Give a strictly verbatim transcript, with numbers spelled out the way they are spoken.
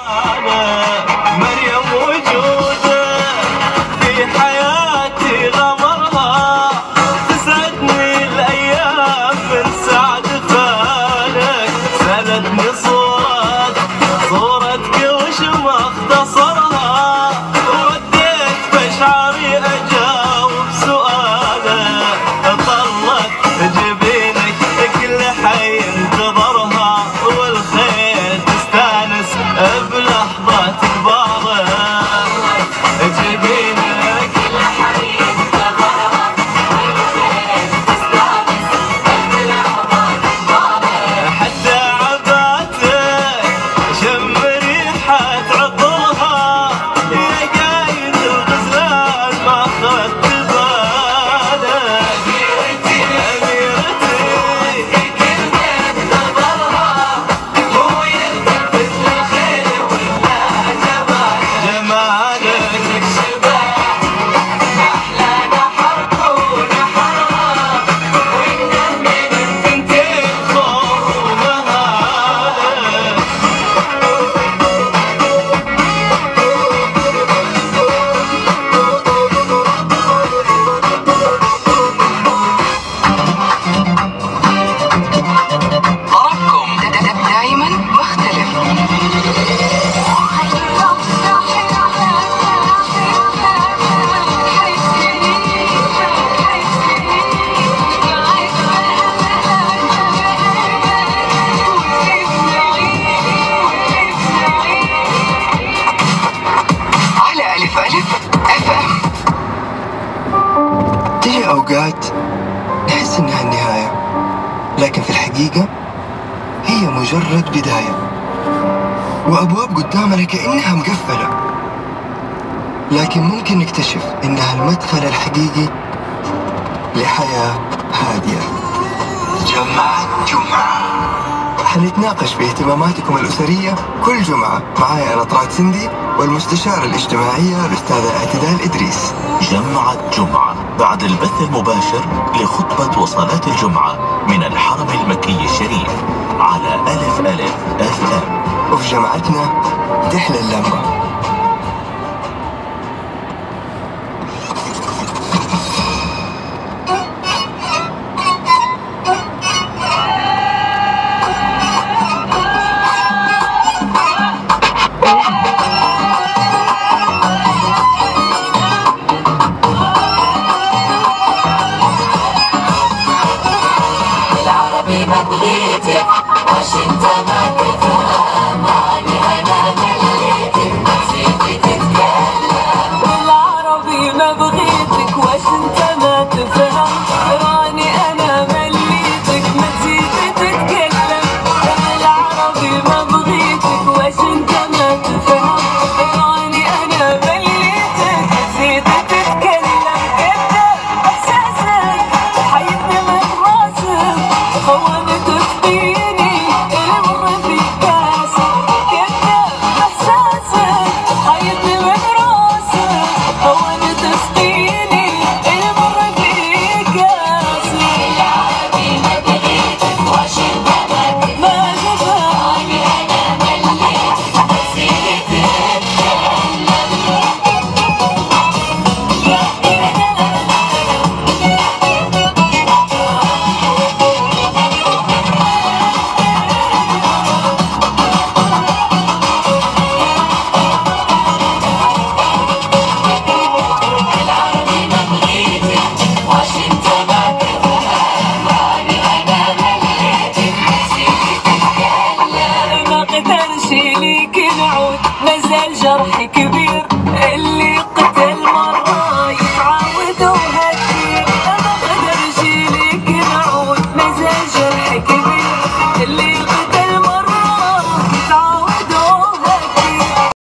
مريم وجوده في حياتي غمرها، تسعدني الأيام من سعد فالك، سالتني صورة صورتك وش ما اختصرها، وديت بشعري أجاوب سؤالك، طلت جبينك كل حي انتظرها، والخير تستانس بلحظة كبارك، جبينك كل حي انتظرها، والخير تستانس بلحظة كبارك، حتى عباتك شم ريحة عطرها، يا قايد الغزلان ما اخذت بالك، أميرتي أميرتي تجي أوقات نحس إنها النهاية، لكن في الحقيقة هي مجرد بداية، وأبواب قدامنا كأنها مقفلة، لكن ممكن نكتشف إنها المدخل الحقيقي لحياة هادية. جمعة جمعة حنتناقش في اهتماماتكم الأسرية كل جمعة، معايا أنا طلعت سندي والمستشارة الاجتماعية الأستاذة اعتدال إدريس. جمعة جمعة بعد البث المباشر لخطبة وصلاة الجمعة من الحرم المكي الشريف على ألف ألف أف أم. وفي جمعتنا تحلى اللمة. بغيتك واش انت ما تفهم عني، انا مليتك ما نسيتي تتكلم، بالعربي ما بغيتك واش انت ما تفهم، راني انا مليتك ما تزيدي تتكلم، بالعربي ما بغيتك واش انت ما تفهم، راني انا مليتك ما تزيدي تتكلم، كذاب احساسك حيدني من راسك، خونت فيني المر في كاسك، كذاب احساسك حيدني من راسك، خونت فيني المر في كاسك، بالعربي ما بغيتك واش انت ما تفهم، انا مليتك ما تزيدي تتكلم. ما قدرش ليك نعود، مازال جرحي كبير.